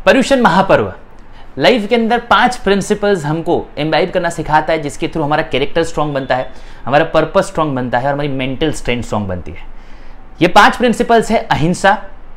पर्युषण महापर्व लाइफ के अंदर 5 प्रिंसिपल्स हमको इम्बाइब करना सिखाता है, जिसके थ्रू हमारा कैरेक्टर स्ट्रांग बनता है, हमारा पर्पस स्ट्रांग बनता है और हमारी मेंटल स्ट्रेंथ स्ट्रांग बनती है। ये 5 प्रिंसिपल्स है अहिंसा,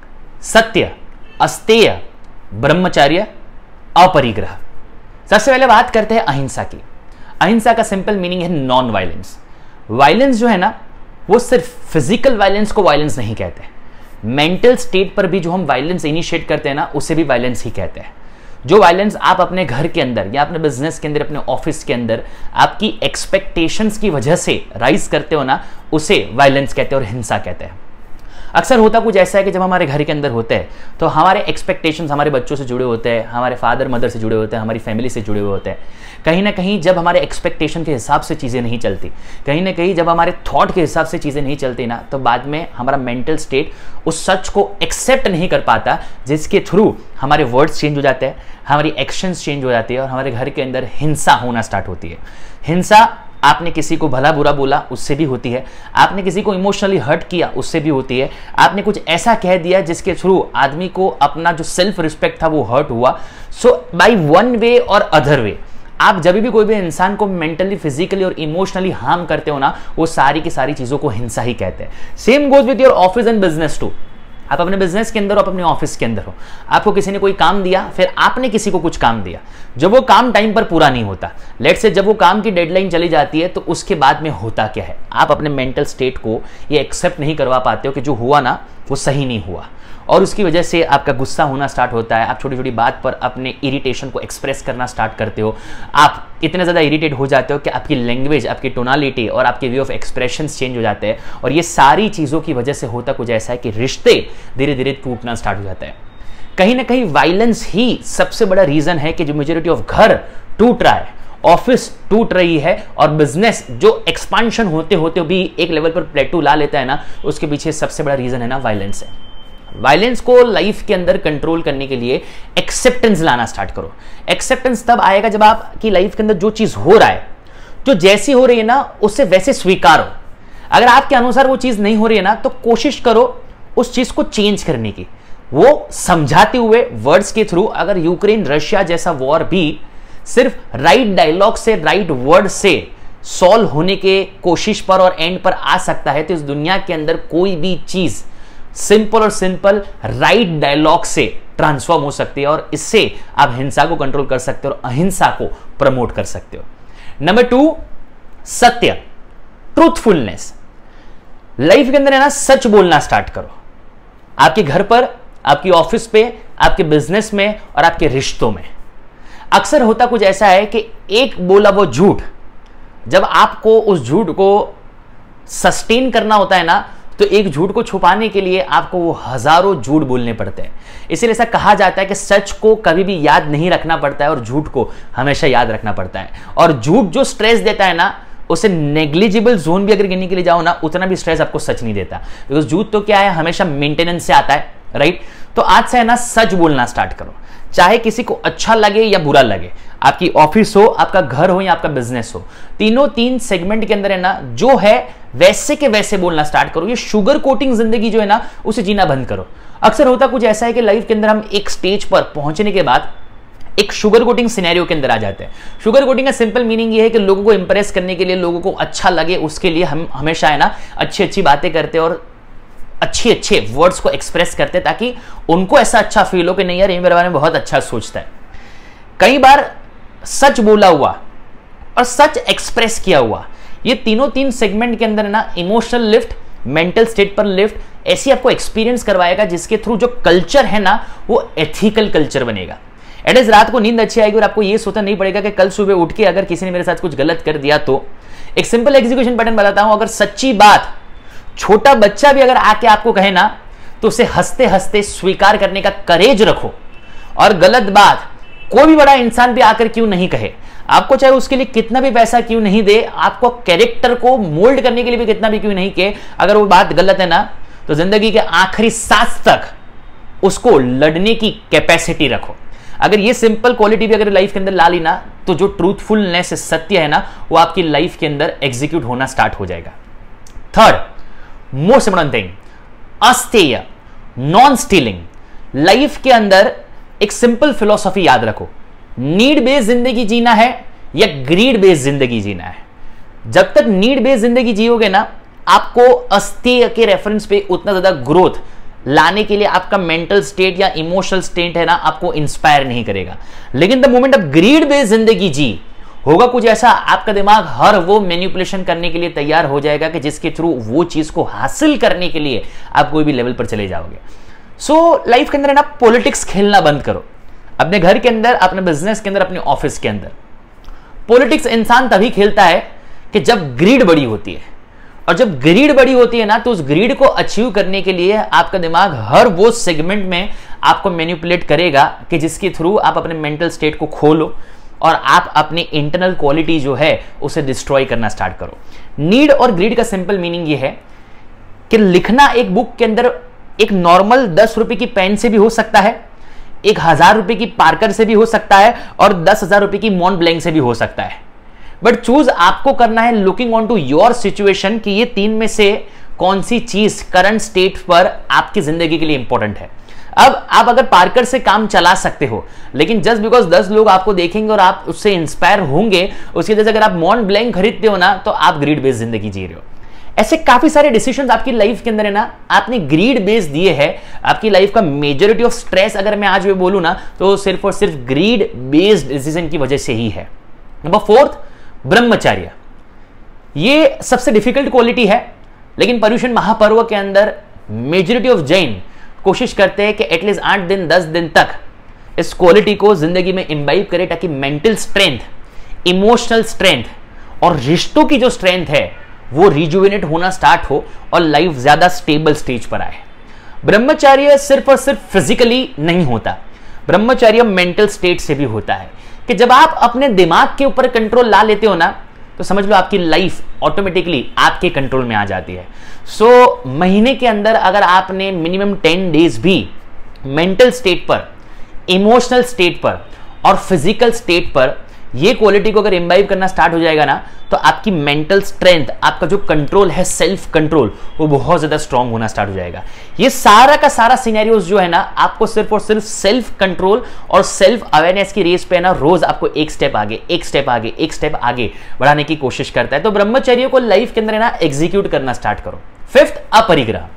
सत्य, अस्तेय, ब्रह्मचर्य, अपरिग्रह। सबसे पहले बात करते हैं अहिंसा की। अहिंसा का सिंपल मीनिंग है नॉन वायलेंस। वायलेंस जो है ना, वो सिर्फ फिजिकल वायलेंस को वायलेंस नहीं कहते, मेंटल स्टेट पर भी जो हम वायलेंस इनिशिएट करते हैं ना, उसे भी वायलेंस ही कहते हैं। जो वायलेंस आप अपने घर के अंदर या अपने बिजनेस के अंदर, अपने ऑफिस के अंदर आपकी एक्सपेक्टेशंस की वजह से राइज करते हो ना, उसे वायलेंस कहते हैं और हिंसा कहते हैं। अक्सर होता कुछ ऐसा है कि जब हमारे घर के अंदर होते हैं तो हमारे एक्सपेक्टेशंस हमारे बच्चों से जुड़े होते हैं, हमारे फादर मदर से जुड़े होते हैं, हमारी फैमिली से जुड़े हुए होते हैं। कहीं ना कहीं जब हमारे एक्सपेक्टेशन के हिसाब से चीज़ें नहीं चलती, कहीं ना कहीं जब हमारे थॉट के हिसाब से चीज़ें नहीं चलती ना, तो बाद में हमारा मेंटल स्टेट उस सच को एक्सेप्ट नहीं कर पाता, जिसके थ्रू हमारे वर्ड्स चेंज हो जाते हैं, हमारी एक्शंस चेंज हो जाती है और हमारे घर के अंदर हिंसा होना स्टार्ट होती है। हिंसा आपने किसी को भला बुरा बोला, उससे भी होती है। आपने किसी को इमोशनली हर्ट किया, उससे भी होती है। आपने कुछ ऐसा कह दिया जिसके थ्रू आदमी को अपना जो सेल्फ रिस्पेक्ट था वो हर्ट हुआ। सो बाय वन वे और अदर वे आप जब भी कोई भी इंसान को मेंटली, फिजिकली और इमोशनली हार्म करते हो ना, वो सारी की सारी चीजों को हिंसा ही कहते हैं। Same goes with your office and business too. आप अपने बिजनेस के अंदर हो, आप अपने ऑफिस के अंदर हो, आपको किसी ने कोई काम दिया, फिर आपने किसी को कुछ काम दिया, जब वो काम टाइम पर पूरा नहीं होता, लेट्स से जब वो काम की डेडलाइन चली जाती है, तो उसके बाद में होता क्या है, आप अपने मेंटल स्टेट को ये एक्सेप्ट नहीं करवा पाते हो कि जो हुआ ना वो सही नहीं हुआ, और उसकी वजह से आपका गुस्सा होना स्टार्ट होता है। आप छोटी छोटी बात पर अपने इरिटेशन को एक्सप्रेस करना स्टार्ट करते हो। आप इतने ज़्यादा इरिटेट हो जाते हो कि आपकी लैंग्वेज, आपकी टोनालिटी और आपके वे ऑफ एक्सप्रेशंस चेंज हो जाते हैं। और ये सारी चीज़ों की वजह से होता कुछ ऐसा है कि रिश्ते धीरे धीरे टूटना स्टार्ट हो जाता है। कहीं ना कहीं वायलेंस ही सबसे बड़ा रीज़न है कि जो मेजोरिटी ऑफ घर टूट रहा है, ऑफिस टूट रही है और बिजनेस जो एक्सपांशन होते होते भी एक लेवल पर प्लेटू ला लेता है ना, उसके पीछे सबसे बड़ा रीज़न है ना वायलेंस है। वायलेंस को लाइफ के अंदर कंट्रोल करने के लिए एक्सेप्टेंस लाना स्टार्ट करो। एक्सेप्टेंस तब आएगा जब आपकी लाइफ के अंदर जो चीज हो रहा है, जो जैसी हो रही है ना, उससे वैसे स्वीकारो। अगर आपके अनुसार वो चीज नहीं हो रही है ना, तो कोशिश करो उस चीज को चेंज करने की, वो समझाते हुए वर्ड्स के थ्रू। अगर यूक्रेन रशिया जैसा वॉर भी सिर्फ राइट डायलॉग से, राइट वर्ड से सॉल्व होने के कोशिश पर और एंड पर आ सकता है, तो इस दुनिया के अंदर कोई भी चीज सिंपल और सिंपल राइट डायलॉग से ट्रांसफॉर्म हो सकती है, और इससे आप हिंसा को कंट्रोल कर सकते हो और अहिंसा को प्रमोट कर सकते हो। नंबर 2, सत्य, ट्रूथफुलनेस। लाइफ के अंदर है ना, सच बोलना स्टार्ट करो। आपके घर पर, आपकी ऑफिस पे, आपके बिजनेस में और आपके रिश्तों में अक्सर होता कुछ ऐसा है कि एक बोला वो झूठ, जब आपको उस झूठ को सस्टेन करना होता है ना, तो एक झूठ को छुपाने के लिए आपको वो हजारों झूठ बोलने पड़ते हैं। इसीलिए ऐसा कहा जाता है कि सच को कभी भी याद नहीं रखना पड़ता है और झूठ को हमेशा याद रखना पड़ता है। और झूठ जो स्ट्रेस देता है ना, उसे नेग्लिजिबल जोन भी अगर गिनने के लिए जाओ ना, उतना भी स्ट्रेस आपको सच नहीं देता, बिकॉज झूठ तो क्या है, हमेशा मेंटेनेंस से आता है, राइट। तो आज से है ना, सच बोलना स्टार्ट करो, चाहे किसी को अच्छा लगे या बुरा लगे। आपकी ऑफिस हो, आपका घर हो या आपका बिजनेस हो, तीनों 3 सेगमेंट के अंदर है ना, जो है वैसे के वैसे बोलना स्टार्ट करो। ये शुगर कोटिंग जिंदगी जो है ना, उसे जीना बंद करो। अक्सर होता कुछ ऐसा है कि लाइफ के अंदर हम एक स्टेज पर पहुंचने के बाद एक शुगर कोटिंग सिनेरियो के अंदर आ जाते हैं। शुगर कोटिंग का सिंपल मीनिंग ये है कि लोगों को इंप्रेस करने के लिए, लोगों को अच्छा लगे उसके लिए हम हमेशा है ना अच्छी अच्छी बातें करते हैं और अच्छे अच्छे वर्ड्स को एक्सप्रेस करते हैं, ताकि उनको ऐसा अच्छा फील हो कि नहीं यार, ये मेरे बारे में बहुत अच्छा सोचता है। कई बार सच बोला हुआ और सच एक्सप्रेस किया हुआ, ये तीनों 3 सेगमेंट के अंदर ना इमोशनल लिफ्ट, मेंटल स्टेट पर लिफ्ट ऐसी आपको एक्सपीरियंस करवाएगा, जिसके थ्रू जो कल्चर है ना, वो एथिकल कल्चर बनेगा। एट इज रात को नींद अच्छी आएगी और आपको ये सोचना नहीं पड़ेगा कि कल सुबह उठ के अगर किसी ने मेरे साथ कुछ गलत कर दिया तो। एक सिंपल एग्जीक्यूशन पैटर्न बताता हूं, अगर सच्ची बात छोटा बच्चा भी अगर आके आपको कहे ना, तो उसे हंसते हंसते स्वीकार करने का करेज रखो। और गलत बात कोई भी बड़ा इंसान भी आकर क्यों नहीं कहे, आपको चाहे उसके लिए कितना भी पैसा क्यों नहीं दे, आपको कैरेक्टर को मोल्ड करने के लिए भी कितना भी क्यों नहीं कहे, अगर वो बात गलत है ना, तो जिंदगी के आखिरी सांस तक उसको लड़ने की कैपेसिटी रखो। अगर ये सिंपल क्वालिटी भी अगर लाइफ के अंदर ला ली ना, तो जो ट्रूथफुलनेस, सत्य है ना, वो आपकी लाइफ के अंदर एग्जीक्यूट होना स्टार्ट हो जाएगा। थर्ड मोस्ट इंपॉर्टेंट थिंग, अस्तेय, नॉन स्टीलिंग। लाइफ के अंदर एक सिंपल फिलॉसफी याद रखो, नीड बेस्ड जिंदगी जीना है या ग्रीड बेस्ड जिंदगी जीना है। जब तक नीड बेस्ड जिंदगी जियोगे ना, आपको अस्तेय के रेफरेंस पे उतना ज्यादा ग्रोथ लाने के लिए आपका मेंटल स्टेट या इमोशनल स्टेट है ना, आपको इंस्पायर नहीं करेगा। लेकिन द मोमेंट आप ग्रीड बेस्ड जिंदगी जी, होगा कुछ ऐसा, आपका दिमाग हर वो मैनिपुलेशन करने के लिए तैयार हो जाएगा कि जिसके थ्रू वो चीज को हासिल करने के लिए आप कोई भी लेवल पर चले जाओगे। सो लाइफ के अंदर है ना, पॉलिटिक्स खेलना बंद करो। अपने घर के अंदर, अपने बिजनेस के अंदर, अपने ऑफिस के अंदर पॉलिटिक्स इंसान तभी खेलता है कि जब ग्रीड बड़ी होती है। और जब ग्रीड बड़ी होती है ना, तो उस ग्रीड को अचीव करने के लिए आपका दिमाग हर वो सेगमेंट में आपको मैनिपुलेट करेगा कि जिसके थ्रू आप अपने मेंटल स्टेट को खोलो और आप अपनी इंटरनल क्वालिटी जो है उसे डिस्ट्रॉय करना स्टार्ट करो। नीड और ग्रीड का सिंपल मीनिंग ये है कि लिखना एक बुक के अंदर एक नॉर्मल 10 रुपए की पेन से भी हो सकता है, 1000 रुपए की पार्कर से भी हो सकता है, और 10,000 रुपए की मॉन्ट ब्लैंक से भी हो सकता है। बट चूज आपको करना है looking on to your situation कि ये तीन में से कौन सी चीज करंट स्टेट पर आपकी जिंदगी के लिए इंपॉर्टेंट है। अब आप अगर पार्कर से काम चला सकते हो, लेकिन जस्ट बिकॉज 10 लोग आपको देखेंगे और आप उससे इंस्पायर होंगे, उसकी वजह से अगर आप मॉन्ट ब्लैंक खरीदते हो ना, तो आप ग्रीड बेस्ड जिंदगी जी रहे हो। ऐसे काफी सारे डिसीजंस आपकी लाइफ के अंदर है ना, आपने ग्रीड बेस्ड दिए हैं। आपकी लाइफ का मेजॉरिटी ऑफ स्ट्रेस अगर मैं आज भी बोलूं ना, तो सिर्फ और सिर्फ ग्रीड बेस्ड डिसीजन की वजह से ही है। नंबर 4, ब्रह्मचर्य। ये सबसे डिफिकल्ट क्वालिटी है, लेकिन पर्युषण महापर्व के अंदर मेजॉरिटी ऑफ जैन कोशिश करते हैं कि एटलीस्ट 8 दिन 10 दिन तक इस क्वालिटी को जिंदगी में इंबाइब करे, ताकि मेंटल स्ट्रेंथ, इमोशनल स्ट्रेंथ और रिश्तों की जो स्ट्रेंथ है वो रिजुविनेट होना स्टार्ट हो और लाइफ ज्यादा स्टेबल स्टेज पर आए। ब्रह्मचर्य सिर्फ और सिर्फ फिजिकली नहीं होता, ब्रह्मचर्य मेंटल स्टेट से भी होता है कि जब आप अपने दिमाग के ऊपर कंट्रोल ला लेते हो ना, तो समझ लो आपकी लाइफ ऑटोमेटिकली आपके कंट्रोल में आ जाती है। सो महीने के अंदर अगर आपने मिनिमम 10 डेज भी मेंटल स्टेट पर, इमोशनल स्टेट पर और फिजिकल स्टेट पर ये क्वालिटी को अगर इंबाइब करना स्टार्ट हो जाएगा ना, तो आपकी मेंटल स्ट्रेंथ, आपका जो कंट्रोल है, सेल्फ कंट्रोल, वो बहुत ज्यादा स्ट्रांग होना स्टार्ट हो जाएगा। ये सारा का सारा सिनेरियोस जो है ना, आपको सिर्फ और सिर्फ सेल्फ कंट्रोल और सेल्फ अवेयरनेस की रेस पे ना रोज आपको एक स्टेप आगे, एक स्टेप आगे, एक स्टेप आगे बढ़ाने की कोशिश करता है। तो ब्रह्मचर्य को लाइफ के अंदर है ना एग्जीक्यूट करना स्टार्ट करो। 5th, अपरिग्रह।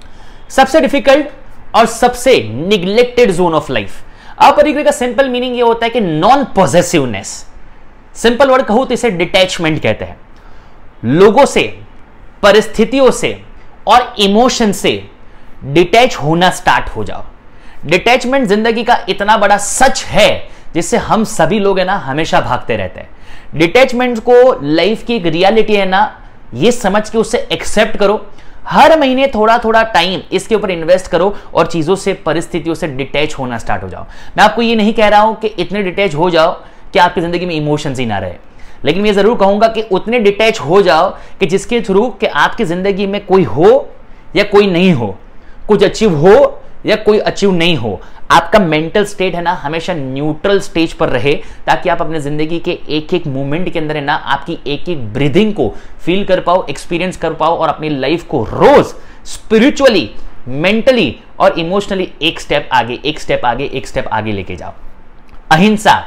सबसे डिफिकल्ट और सबसे निग्लेक्टेड जोन ऑफ लाइफ। अपरिग्रह का सिंपल मीनिंग ये होता है कि नॉन पॉजेसिवनेस। सिंपल वर्ड कहूं तो इसे डिटैचमेंट कहते हैं। लोगों से, परिस्थितियों से और इमोशन से डिटैच होना स्टार्ट हो जाओ। डिटैचमेंट जिंदगी का इतना बड़ा सच है जिससे हम सभी लोग है ना हमेशा भागते रहते हैं। डिटैचमेंट को लाइफ की एक रियलिटी है ना, ये समझ के उसे एक्सेप्ट करो। हर महीने थोड़ा थोड़ा टाइम इसके ऊपर इन्वेस्ट करो और चीजों से, परिस्थितियों से डिटैच होना स्टार्ट हो जाओ। मैं आपको ये नहीं कह रहा हूं कि इतने डिटैच हो जाओ कि आपकी जिंदगी में इमोशंस ही ना रहे, लेकिन मैं जरूर कहूंगा कि उतने डिटैच हो जाओ कि जिसके थ्रू कि आपकी जिंदगी में कोई हो या कोई नहीं हो, कुछ अचीव हो या कोई अचीव नहीं हो, आपका मेंटल स्टेट है ना हमेशा न्यूट्रल स्टेज पर रहे, ताकि आप अपने जिंदगी के एक एक मोमेंट के अंदर है ना आपकी एक एक ब्रीदिंग को फील कर पाओ, एक्सपीरियंस कर पाओ और अपनी लाइफ को रोज स्पिरिचुअली, मेंटली और इमोशनली एक स्टेप आगे, एक स्टेप आगे, एक स्टेप आगे लेके जाओ। अहिंसा,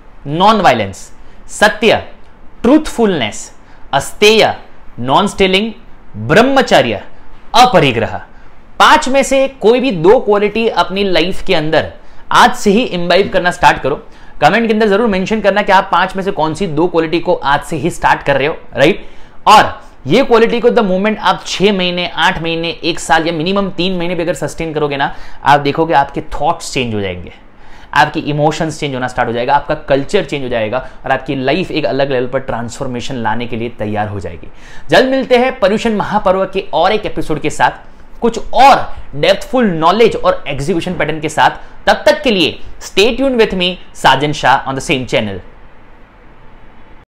नॉन वायलेंस, सत्य, ट्रूथफुलनेस, अस्तेय, नॉन स्टीलिंग, ब्रह्मचर्य, अपरिग्रह। 5 में से कोई भी 2 क्वालिटी अपनी लाइफ के अंदर आज से ही इंबाइब करना स्टार्ट करो। कमेंट के अंदर जरूर मेंशन करना कि आप 5 में से कौन सी 2 क्वालिटी को आज से ही स्टार्ट कर रहे हो, राइट। और ये क्वालिटी को द मोमेंट आप 6 महीने, 8 महीने, 1 साल या मिनिमम 3 महीने भी अगर सस्टेन करोगे ना, आप देखोगे आपके थॉट्स चेंज हो जाएंगे, आपकी इमोशंस चेंज होना स्टार्ट हो जाएगा, आपका कल्चर चेंज हो जाएगा और आपकी लाइफ एक अलग लेवल पर ट्रांसफॉर्मेशन लाने के लिए तैयार हो जाएगी। जल्द मिलते हैं पर्युषण महापर्व के और एक एपिसोड के साथ, कुछ और डेप्थफुल नॉलेज और एग्जीक्यूशन पैटर्न के साथ। तब तक के लिए stay tuned with me, Sajan Shah, on the same channel.